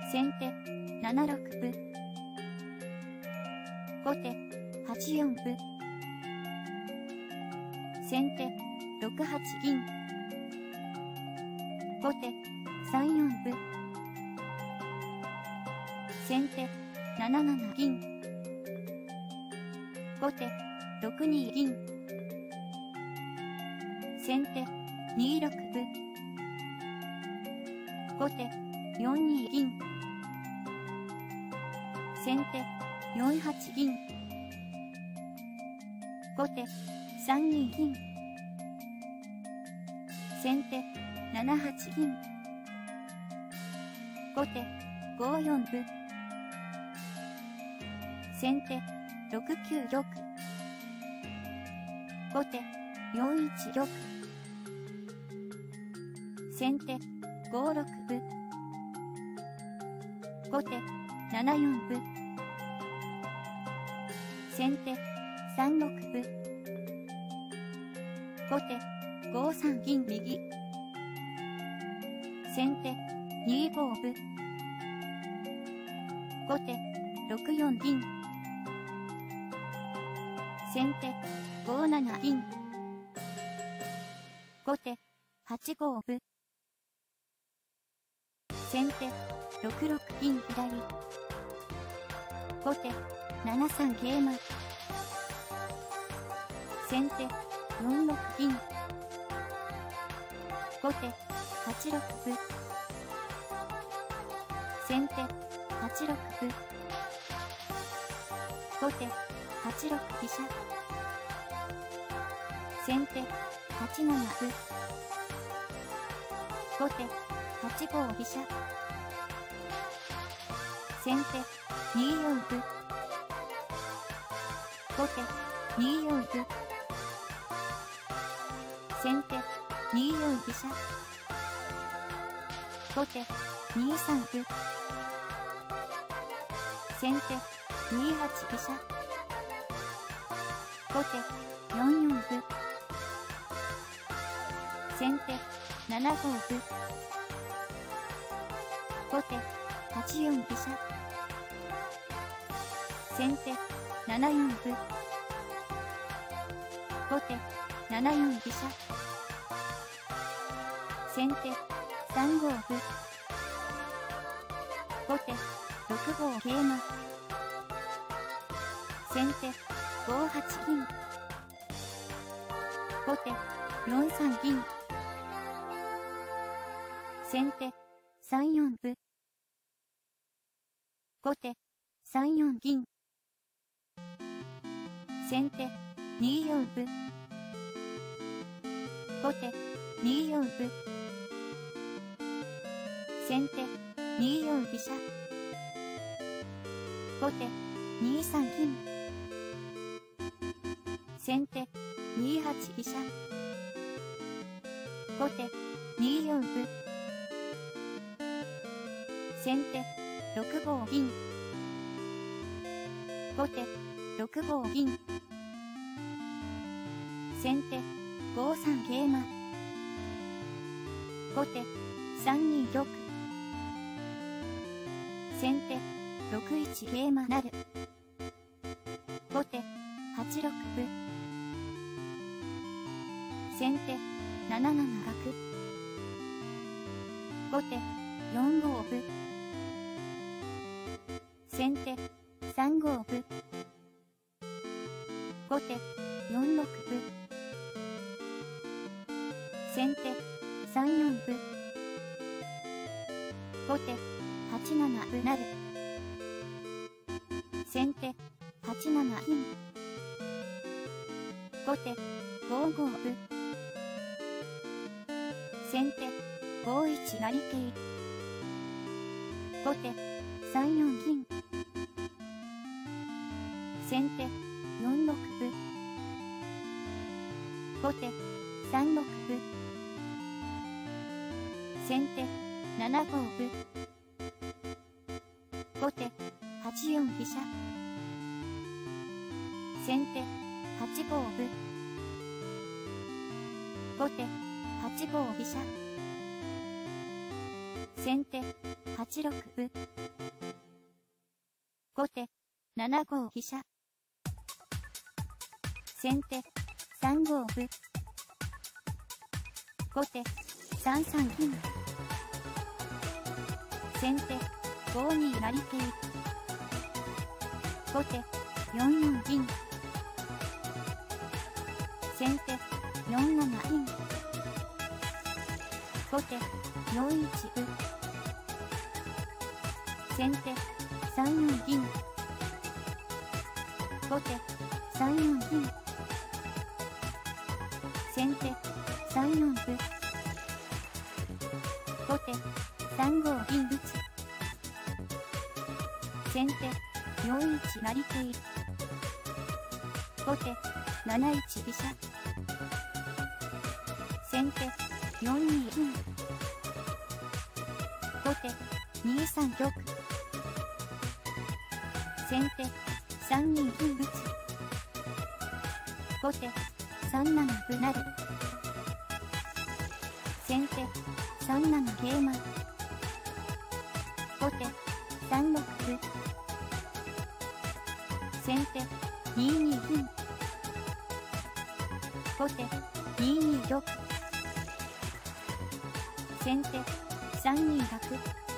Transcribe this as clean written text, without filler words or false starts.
先手7六歩。後手8四歩。先手6八銀。後手3四歩。先手7七銀。後手6二銀。先手2六歩。後手4二銀。先手4八銀。後手3二銀。先手7八銀。後手5四歩。先手6九玉。後手4一玉。先手5六歩。後手7四歩。先手3六歩。後手5三銀右。先手2五歩。後手6四銀。先手5七銀。後手8五歩。先手6六銀左。後手7三桂馬。先手4六銀。後手8六歩。先手8六歩。後手8六飛車。先手8七歩。後手8五飛車。先手2四歩。後手2四歩。先手2四飛車。後手2三歩。先手2八飛車。後手4四歩。先手7五歩。後手8四飛車。先手7四歩。後手7四飛車。先手3五歩。後手6五桂馬。先手5八銀。後手4三銀。先手3四歩。後手3四銀。先手2四歩。後手2四歩。先手2四飛車。後手2三銀。先手2八飛車。後手2四歩。先手6五銀。後手6五銀。先手5三桂馬。後手3二玉。先手6一桂馬成。後手8六歩。先手7七角。後手4五歩。先手3五歩。後手4六歩。先手3四歩。後手8七歩成。先手8七銀。後手5五歩。先手5一成桂。後手3四銀。先手4六歩。後手3六歩。先手7五歩。後手8四飛車。先手8五歩。後手8五飛車。 先手8六歩。後手7五飛車。先手3五歩。後手3三銀。先手5二成桂。後手4四銀。先手4七銀。後手4一歩。先手3四銀。後手3四銀。先手3四歩。後手3五銀打。先手4一成桂。後手7一飛車。先手4二銀。後手2三玉。先手3二銀打。後手3七歩成。先手3七桂馬。後手3六歩。先手2二銀。後手2二玉。先手3二角。